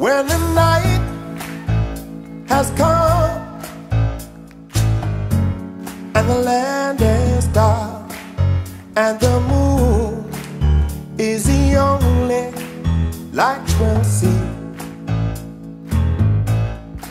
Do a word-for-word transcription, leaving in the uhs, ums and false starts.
When the night has come and the land is dark and the moon is the only light we'll see.